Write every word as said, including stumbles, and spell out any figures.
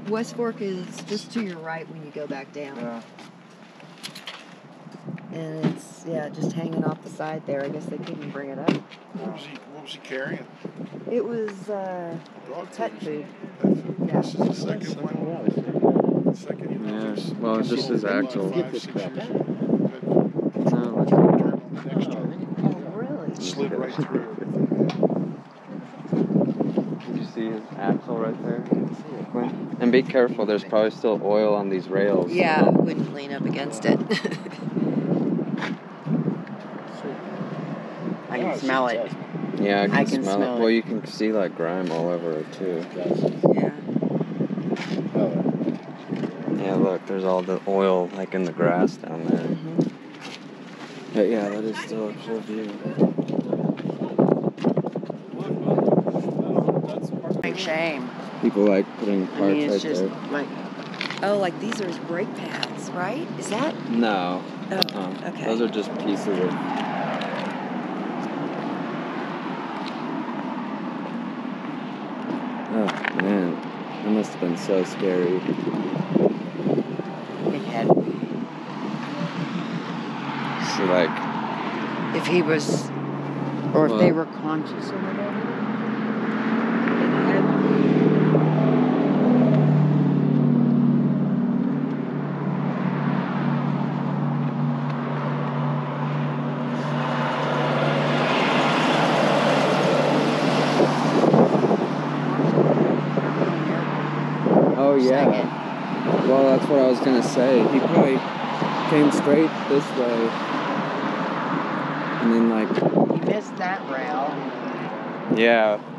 West Fork is just to your right when you go back down. Yeah. And it's, yeah, just hanging off the side there. I guess they couldn't bring it up. What was he, what was he carrying? It was uh, Dog pet food. food. Pet food. Yeah. This is the second one. Second, you know, Yeah. there's- Well, this is axle. Five, six years ago. Pet food. No, like, Turn on the next turn. Oh, really? Slid right through everything. did you see his axle right there? Quinn? And be careful, there's probably still oil on these rails. Yeah, I wouldn't lean up against it. I can smell it. Yeah, I can, I can smell, smell it. it. Well, you can see like grime all over it too. Yeah. Yeah, look, there's all the oil like in the grass down there. Mm-hmm. But yeah, that is still a cool view. Big shame. People like putting I parts mean, it's right just there. like, Oh, like these are brake pads, right? Is that? No. Oh, Uh-uh. okay. Those are just pieces of. Oh man, that must have been so scary. it had to be. So like, If he was, or if Well- they were conscious or whatever. It had to be. oh yeah. Well, that's what I was gonna say. He probably came straight this way, and then like. He missed that rail. Yeah.